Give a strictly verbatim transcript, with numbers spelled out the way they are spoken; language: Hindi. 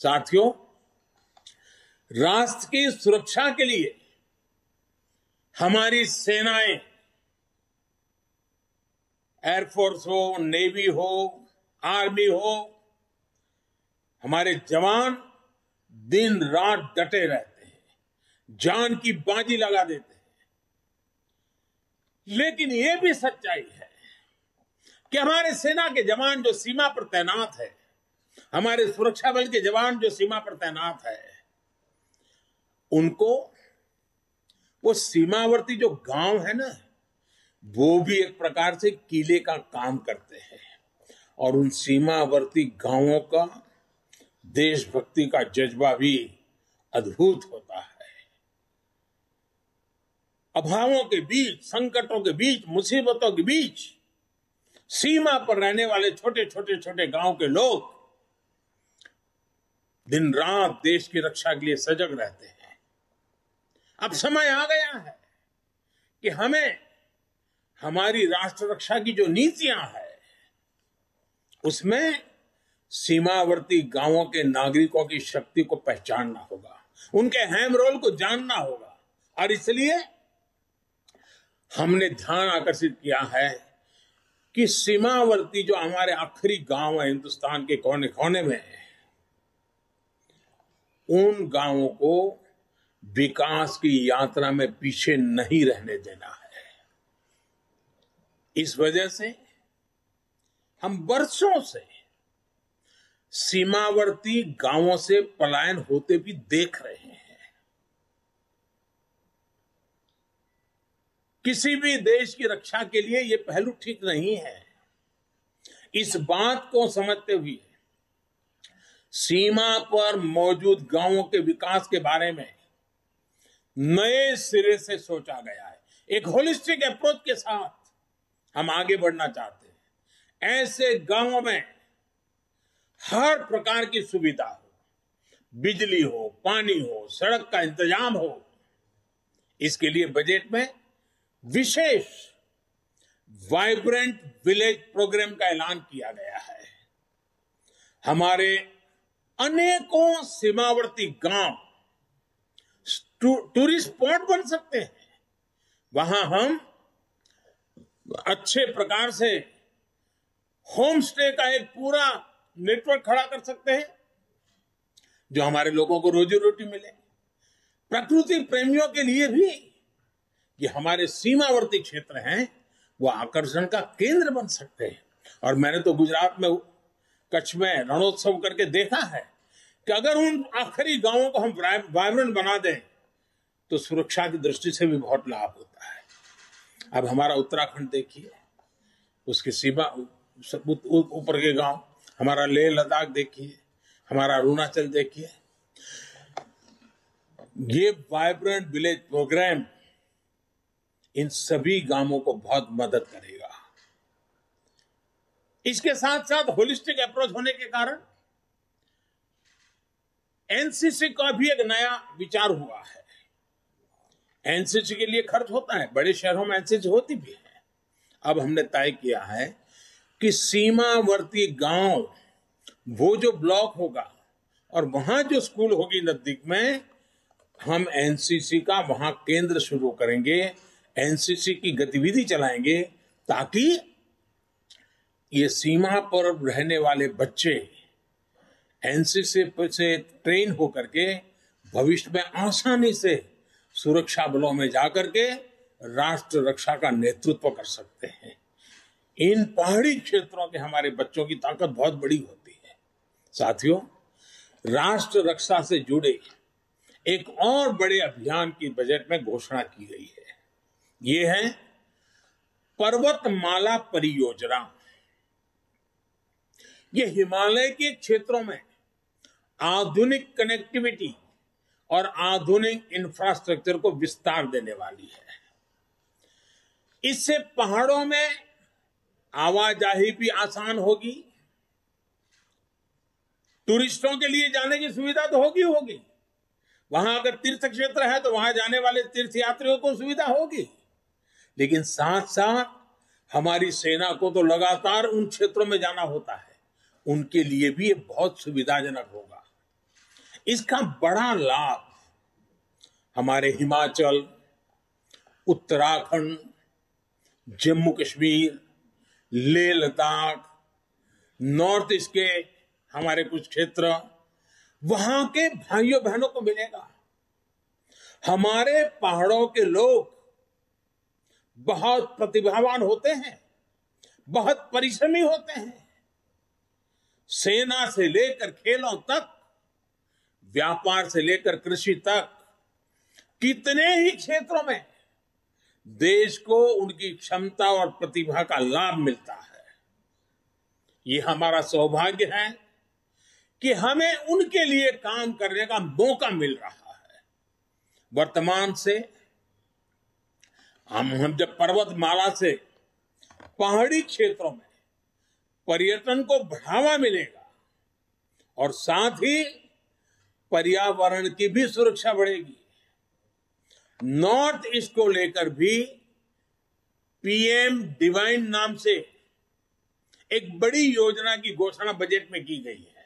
साथियों, राष्ट्र की सुरक्षा के लिए हमारी सेनाएं, एयरफोर्स हो, नेवी हो, आर्मी हो, हमारे जवान दिन रात डटे रहते हैं, जान की बाजी लगा देते हैं। लेकिन यह भी सच्चाई है कि हमारे सेना के जवान जो सीमा पर तैनात है, हमारे सुरक्षा बल के जवान जो सीमा पर तैनात है, उनको वो सीमावर्ती जो गांव है ना, वो भी एक प्रकार से किले का काम करते हैं। और उन सीमावर्ती गांवों का देशभक्ति का जज्बा भी अद्भुत होता है। अभावों के बीच, संकटों के बीच, मुसीबतों के बीच सीमा पर रहने वाले छोटे छोटे छोटे गांव के लोग दिन रात देश की रक्षा के लिए सजग रहते हैं। अब समय आ गया है कि हमें हमारी राष्ट्र रक्षा की जो नीतियां हैं, उसमें सीमावर्ती गांवों के नागरिकों की शक्ति को पहचानना होगा, उनके अहम रोल को जानना होगा। और इसलिए हमने ध्यान आकर्षित किया है कि सीमावर्ती जो हमारे आखिरी गांव है हिंदुस्तान के कोने कोने में, उन गांवों को विकास की यात्रा में पीछे नहीं रहने देना है। इस वजह से हम वर्षों से सीमावर्ती गांवों से पलायन होते भी देख रहे हैं। किसी भी देश की रक्षा के लिए यह पहलू ठीक नहीं है। इस बात को समझते हुए सीमा पर मौजूद गांवों के विकास के बारे में नए सिरे से सोचा गया है। एक होलिस्टिक अप्रोच के साथ हम आगे बढ़ना चाहते हैं। ऐसे गांवों में हर प्रकार की सुविधा हो, बिजली हो, पानी हो, सड़क का इंतजाम हो। इसके लिए बजट में विशेष वाइब्रेंट विलेज प्रोग्राम का ऐलान किया गया है। हमारे अनेकों सीमावर्ती गांव टूरिस्ट स्पॉट बन सकते हैं। वहां हम अच्छे प्रकार से होम स्टे का एक पूरा नेटवर्क खड़ा कर सकते हैं, जो हमारे लोगों को रोजी रोटी मिले। प्रकृति प्रेमियों के लिए भी ये हमारे सीमावर्ती क्षेत्र हैं, वो आकर्षण का केंद्र बन सकते हैं। और मैंने तो गुजरात में कच्छ में रणोत्सव करके देखा है कि अगर उन आखिरी गांवों को हम वाइब्रेंट बना दें तो सुरक्षा की दृष्टि से भी बहुत लाभ होता है। अब हमारा उत्तराखंड देखिए, उसकी सीमा ऊपर के गांव, हमारा लेह लद्दाख देखिए, हमारा अरुणाचल देखिए। ये वाइब्रेंट विलेज प्रोग्राम इन सभी गांवों को बहुत मदद करेगा। इसके साथ साथ होलिस्टिक अप्रोच होने के कारण एनसीसी का भी एक नया विचार हुआ है। एनसीसी के लिए खर्च होता है, बड़े शहरों में एनसीसी होती भी है। अब हमने तय किया है कि सीमावर्ती गांव, वो जो ब्लॉक होगा और वहां जो स्कूल होगी नजदीक में, हम एनसीसी का वहां केंद्र शुरू करेंगे, एनसीसी की गतिविधि चलाएंगे, ताकि ये सीमा पर रहने वाले बच्चे एनसीसी से ट्रेन होकर के भविष्य में आसानी से सुरक्षा बलों में जाकर के राष्ट्र रक्षा का नेतृत्व कर सकते हैं। इन पहाड़ी क्षेत्रों के हमारे बच्चों की ताकत बहुत बड़ी होती है। साथियों, राष्ट्र रक्षा से जुड़े एक और बड़े अभियान की बजट में घोषणा की गई है। ये है पर्वतमाला परियोजना। ये हिमालय के क्षेत्रों में आधुनिक कनेक्टिविटी और आधुनिक इंफ्रास्ट्रक्चर को विस्तार देने वाली है। इससे पहाड़ों में आवाजाही भी आसान होगी, टूरिस्टों के लिए जाने की सुविधा तो होगी होगी वहां अगर तीर्थ क्षेत्र है तो वहां जाने वाले तीर्थ यात्रियों को सुविधा होगी, लेकिन साथ साथ हमारी सेना को तो लगातार उन क्षेत्रों में जाना होता है, उनके लिए भी ये बहुत सुविधाजनक होगा। इसका बड़ा लाभ हमारे हिमाचल, उत्तराखंड, जम्मू कश्मीर, लेह लद्दाख, नॉर्थ ईस्ट के हमारे कुछ क्षेत्र, वहां के भाइयों बहनों को मिलेगा। हमारे पहाड़ों के लोग बहुत प्रतिभावान होते हैं, बहुत परिश्रमी होते हैं। सेना से लेकर खेलों तक, व्यापार से लेकर कृषि तक, कितने ही क्षेत्रों में देश को उनकी क्षमता और प्रतिभा का लाभ मिलता है। ये हमारा सौभाग्य है कि हमें उनके लिए काम करने का मौका मिल रहा है। वर्तमान से हम हम जब पर्वतमाला से पहाड़ी क्षेत्रों में पर्यटन को बढ़ावा मिलेगा और साथ ही पर्यावरण की भी सुरक्षा बढ़ेगी। नॉर्थ ईस्ट को लेकर भी पीएम डिवाइन नाम से एक बड़ी योजना की घोषणा बजट में की गई है।